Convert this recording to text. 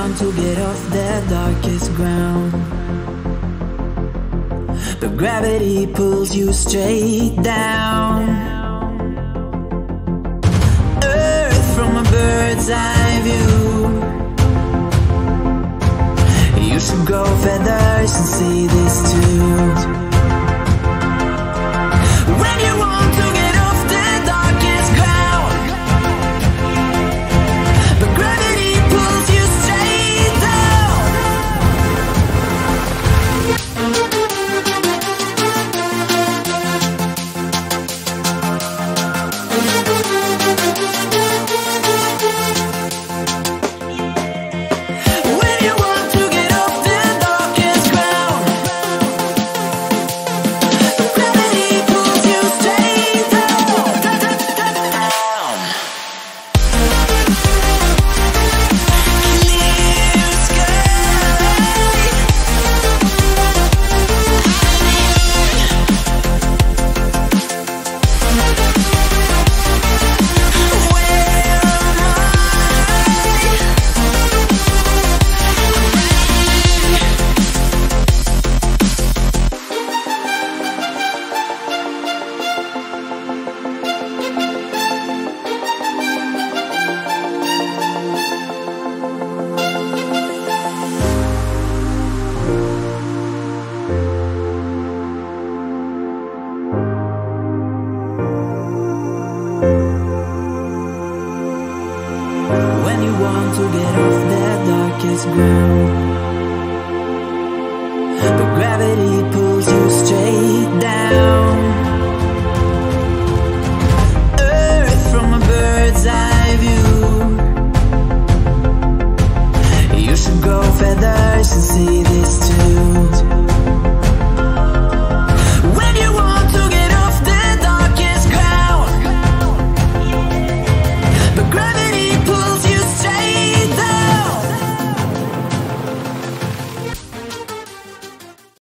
want to get off the darkest ground, but gravity pulls you straight down. Earth from a bird's eye view. You should grow feathers and see this too. When you want to get off the darkest ground, but gravity pulls you straight down. When you want to get off the darkest ground, but gravity pulls you straight down. Clear sky. When you want to get off the darkest ground, but gravity